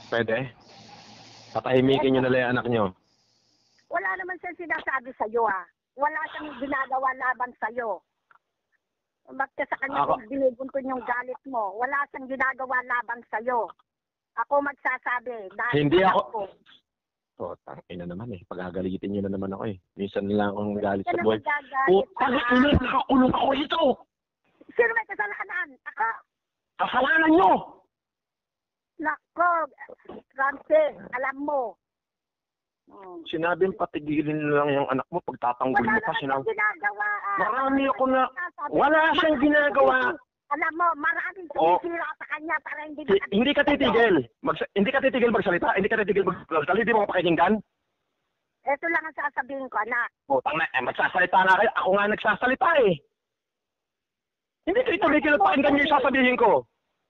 Pwede? Patahimikin nyo na lang yung anak nyo. Wala naman siyang sinasabi sa'yo, ha. Wala siyang ginagawa laban sa'yo. Bakit sa kanya kung binibunton yung galit mo, wala siyang ginagawa laban sa'yo. Ako magsasabi. Hindi ako. Tangina naman eh. Pagagalitin nyo na naman ako eh. Minsan lang akong galit sa buhay. Tangina, nakakulong ako ito! Sino may kasalanan? Ako? Kasalanan nyo! Nako, Ramsey, alam mo. Sinabing patigilin lang yung anak mo pagtatanggol mo pa. Ginagawa. Marami ako na... Wala siyang ginagawa. Alam mo, maraming sumisira sa kanya para hindi... Hindi ka titigil. Hindi ka titigil magsalita. Hindi ka titigil magsalita. Hindi mo pakikinggan. Ito lang ang sasabihin ko, anak. Putang na, magsasalita na kayo. Ako nga nagsasalita eh. Hindi ka ituligil at pakinggan niyo yung sasabihin ko.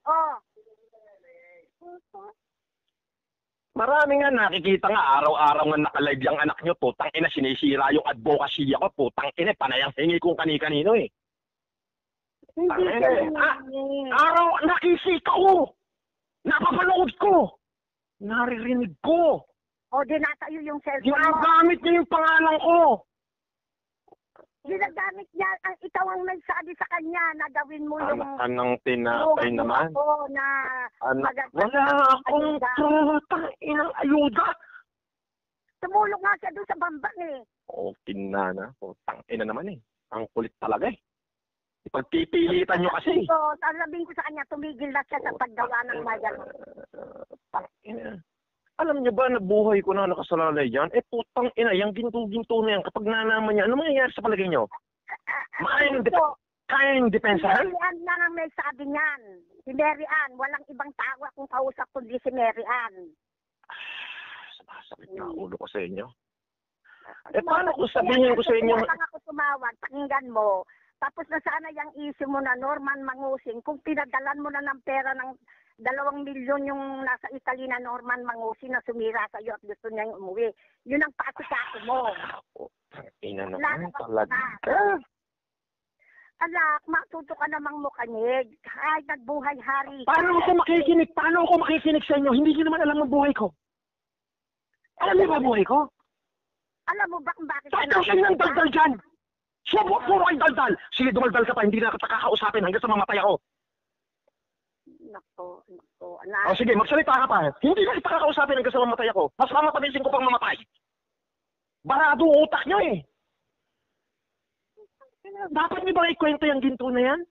Marami nga nakikita nga, araw-araw nga nakalive yung anak nyo, putang ina, sinisira yung advocacy ko, putang ina, panayang hingi kong kani-kanino eh. Hindi araw, nakisika ko! Napapanood ko! Naririnig ko! O, dinatayo yung cellphone mo. Ginagamit niya yung pangalan ko! Ginagamit niya, ikaw ang nagsabi sa kanya na gawin mo yung... Anong tinapay naman? Na wala akong putang inang ayuda! Tumulong nga siya doon sa bambang eh. Kinana, putang ina naman eh. Ang kulit talaga eh. Ipagpipilitan nyo kasi. So, sasabihin ko sa kanya, tumigil na siya sa paggawa ng mayan. Alam niyo ba na buhay ko na nakasalalay dyan? Putang ina, yung ginto-ginto na yan, kapag nanaman niya, ano mangyayari sa palagay nyo? Kaya yung depensahan? Si Mary Ann lang ang may sabi niyan. Si Mary Ann, walang ibang tao akong kausap kundi si Mary Ann. Sumasakit na ulo ko sa inyo. Paano kung sabihin ko sa inyo? Kaya ako tumawag, pakinggan mo. Tapos na sana yung issue mo na Norman Mangusing, kung pinadalan mo na ng pera ng 2 milyon yung nasa Italy na Norman Mangusing na sumira sa iyo at gusto niya yung umuwi. Yun ang pasikaso mo. Ina naman talaga. Anak, matuto ka namang mukanig. Kahit nagbuhay hari. Paano ako makikinig? Paano ako makikinig sa inyo? Hindi niyo naman alam ang buhay ko. Alam niyo ba buhay ko? Alam mo ba kung bakit? Ikaw siya ng daldal dyan! Siya puro ay daldal! Sige, dumaldal ka pa, hindi na kita kakausapin hanggang sa mamatay ako. Nako, anak. Sige, magsalita ka pa. Hindi na kita kakausapin hanggang sa mamatay ako. Mas mamatabisin ko pang mamatay. Barado utak niyo eh. Dapat niyo ba ikwento yung ginto na yan?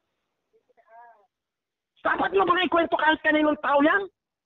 Dapat niyo ba ikwento kahit kaninong tao yan?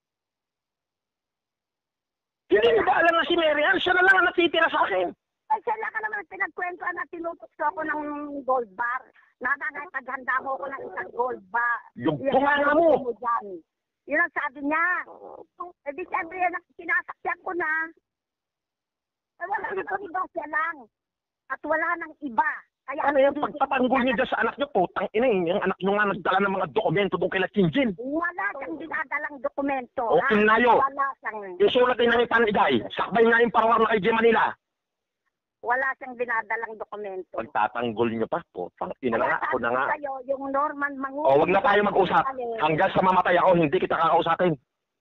Hindi niyo ba alam na si Mary Ann? Siya na lang ang natitira sa akin. Ay, siya lang ka naman pinagkwentuhan na tinutukso ako ng gold bar. Nananay, paghanda mo ko ng isang gold bar. Yung bunganga mo! Yun ang sabi niya. Di siyempre, sinasakyan ko na. Wala nang iba siya lang. At wala nang iba. Kaya ano yung pagpapanggol niyo dyan sa anak niyo? Putang ina yung anak niyo nga nagdala ng mga dokumento doon kay Chinjin. Wala siyang dinadalang dokumento. Okay na yun. Wala siyang... Isulat din namin Panigay. Sakbay nga yung parawar na kay G. Manila. Wala siyang dinadalang dokumento. Pagtatanggol niyo pa, putang ina nga, ako na nga. Kayo, yung Norman Mangusing. Wag na tayo mag-usap. Hanggang sa mamatay ako, hindi kita kakausapin.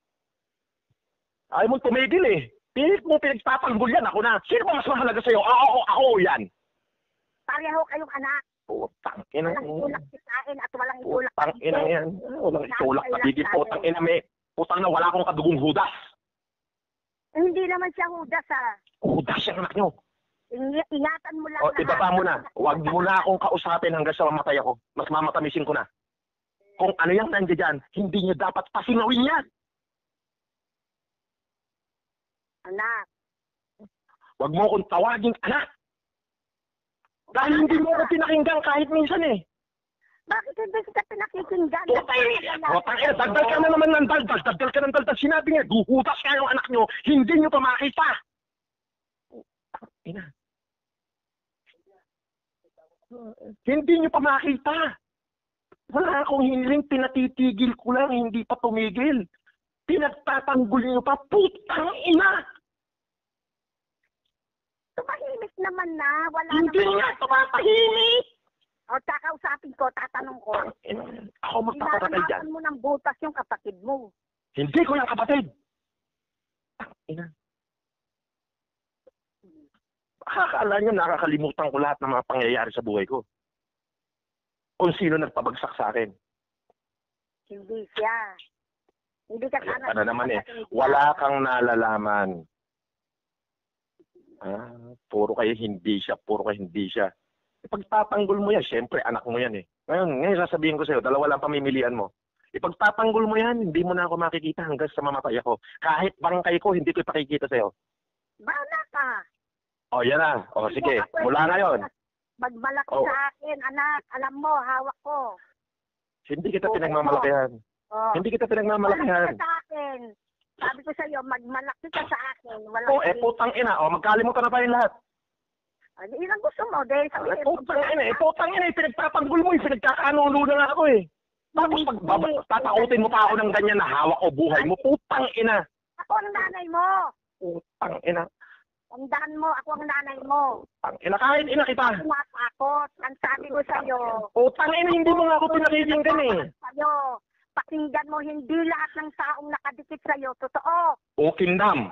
Ayaw mo tumigil eh. Pilit mo pinagtatanggol yan, ako na. Sino ba mas mahalaga sa'yo? Ako yan. Pareho kayong anak. Putang ina. Walang itulak sa akin at walang itulak. Putang ina yan. Walang itulak sa bigit. Putang ina may. Putang na wala akong kadugong hudas. Hindi naman siya hudas ah. Hudas yung anak nyo. Ingatan mo lang. Ibaba mo na. Huwag mo na akong kausapin hanggang sa mamatay ako. Mas mamatamisin ko na. Kung ano yung nandiyan dyan, hindi nyo dapat pasinawin yan. Anak. Huwag mo akong tawaging anak. Dahil hindi mo ako pinakinggan kahit minsan eh. Bakit hindi kita pinakikinggan? Putang dagdal ka na naman ng daldal. Dagdal ka ng daldal. Sinabi niya, guhutas ka yung anak nyo, hindi nyo pa makita. Ina. Hindi nyo pa makita. Wala akong hiling, pinatitigil ko lang, hindi pa tumigil. Pinagtatanggol nyo pa, putang ina! Tumahimik naman na. Wala hindi naman. nga tumahimik! O, kakausapin ko, tatanong ko. Ako magpapatay dyan. Inanakan mo ng butas yung kapatid mo. Hindi ko yung kapatid. ina. Akala nyo nakakalimutan ko lahat ng mga pangyayari sa buhay ko. Kung sino nagpabagsak sa akin. Hindi siya. Hindi ka Ayan sana. ka na naman eh. Wala kang nalalaman. Puro kayo hindi siya, puro kayo hindi siya. Ipagtatanggol mo yan, syempre anak mo yan eh. Ngayon sasabihin ko sa'yo, dalawa lang pamimilian mo. Ipagtatanggol mo yan, hindi mo na ako makikita hanggang sa mamatay ako. Kahit barangay ko, hindi ko ipakikita sa'yo. Bala ka. O, yan na. O, sige. Mula ngayon. Magmalaki sa akin, anak. Alam mo, hawak ko. Hindi kita pinagmamalakihan. Hindi kita pinagmamalakihan. Malaki ka sa akin. Sabi ko sa'yo, magmalaki ka sa akin. Putang ina. Magkalimutan na ba yung lahat? Ilang gusto mo? Dahil sabihin, putang ina. Pinagtatanggol mo. Pinagkakanulo na nga ako eh. Tapos tatakutin mo pa ako ng ganyan na hawak o buhay mo. Putang ina. Ako ang nanay mo. Putang ina. Tandaan mo, ako ang nanay mo. Putang ina, kahit ina kita. Tumatakot. Ang sabi ko sa'yo. Putang ina, hindi mo nga ako pinakikinggan eh. Sa'yo. Pakinggan mo, hindi lahat ng taong nakadikit sa'yo. Totoo. O kindam.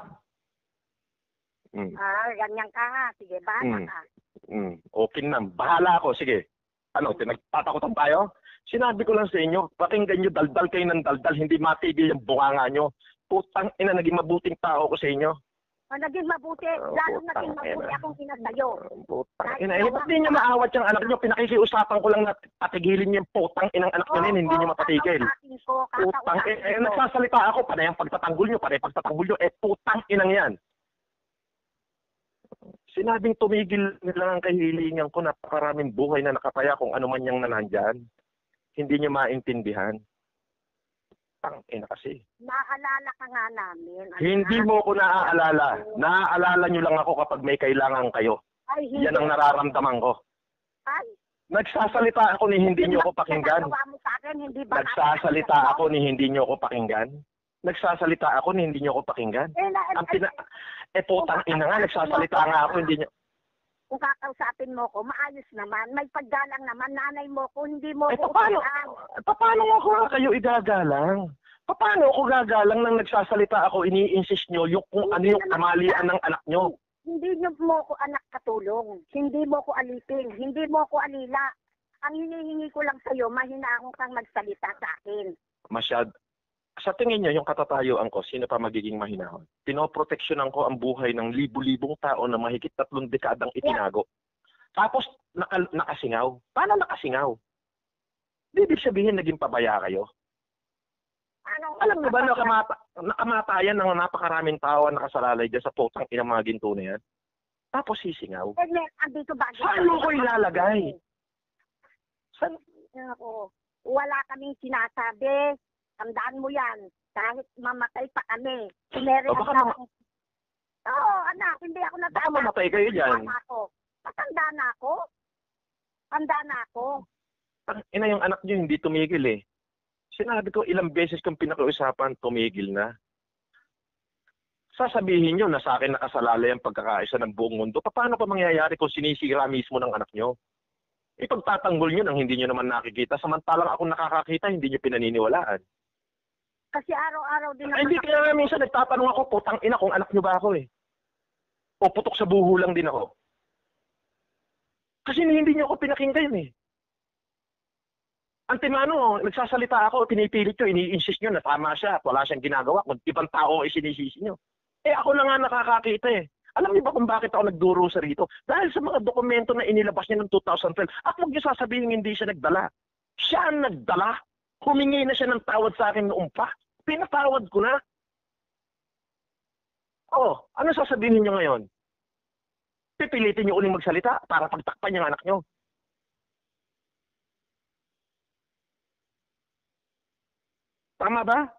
Ganyan ka ha. Sige, bahala ka. O kindam. Bahala ako. Sige. Ano, nagtatakutan tayo? Sinabi ko lang sa inyo, pakinggan nyo, daldal kayo ng daldal, hindi matigil yung bunganga nyo. Putang ina, naging mabuting tao ko sa inyo. Naging mabuti. Lalo naging mabuti akong ina sa'yo. Putang ina. Ba't di nyo maawat yung anak nyo? Pinakikiusapan ko lang na patigilin yung putang inang anak nyo hindi nyo mapatigil. Putang ina. Nagsasalita ako, panay ang pagtatanggol nyo, panay pagtatanggol nyo. Putang inang yan. Sinabing tumigil nila ang kahilingan ko, napakaraming buhay na nakataya kung ano man yung nanandyan. Hindi nyo maintindihan. Tangina kasi. Naaalala ka nga namin. Hindi mo ko naaalala. Naaalala nyo lang ako kapag may kailangan kayo. Ay, hindi. Yan ang nararamdaman ko. Ay. Nagsasalita ako ni hindi nyo ako pakinggan. Nagsasalita ako ni hindi nyo ako pakinggan. Nagsasalita ako ni hindi nyo ako pakinggan. Putang ina nga, nagsasalita nga ako, hindi nyo. Kung kakausapin mo ko, maayos naman. May paggalang naman, nanay mo ko, hindi mo ko paano ako kayo igagalang? Paano ako gagalang nang nagsasalita ako, ini-insist nyo yung kung ano yung kamalian ng anak nyo? Hindi nyo mo ko anak katulong. Hindi mo ko alipin. Hindi mo ko alila. Ang hinihingi ko lang sa'yo, mahinahon kang magsalita sa akin. Sa tingin nyo, yung katatayuan ko, sino pa magiging mahinahon? Pinoproteksyonan ko ang buhay ng libu-libong tao na mahigit 3 dekadang itinago. Tapos, nakasingaw. Paano nakasingaw? Ibig sabihin, naging pabaya kayo. Alam mo ba, nakamatayan ng napakaraming tao na nakasalalay dyan sa putang inang mga ginto na yan? Tapos sisingaw. Saan mo ko ilalagay? Wala kaming sinasabi. Tandaan mo yan. Kahit mamatay pa kami. Oo, anak. Hindi ako natanda. Baka mamatay kayo dyan. Matanda na ako. Tanda na ako. Ina, yung anak nyo hindi tumigil eh. Sinabi ko ilang beses kong pinakiusapan, tumigil na. Sasabihin nyo na sa akin nakasalalay ang pagkakaisa ng buong mundo. Paano pa mangyayari kung sinisira mismo ng anak nyo? Ipagtatanggol nyo nang hindi nyo naman nakikita. Samantalang ako nakakakita, hindi nyo pinaniniwalaan. Kasi araw-araw din naman. Hindi kaya nga minsan nagtatanong ako, putang ina kung anak nyo ba ako eh. O putok sa buho lang din ako. Kasi hindi nyo ako pinakinggan eh. Antimano, nagsasalita ako, pinipilit nyo, ini-insist nyo na tama siya at wala siyang ginagawa. Kung ibang tao ay sinisisi nyo. Ako na nga nakakakita eh. Alam niyo ba kung bakit ako nagdurusa rito? Dahil sa mga dokumento na inilabas niya noong 2012. At huwag niyo sasabihin hindi siya nagdala. Siya ang nagdala. Humingi na siya ng tawad sa akin noong pa. Pinatawad ko na. Ano sasabihin niyo ngayon? Pipilitin niyo uling magsalita para pagtakpan yung anak niyo. Tama ba?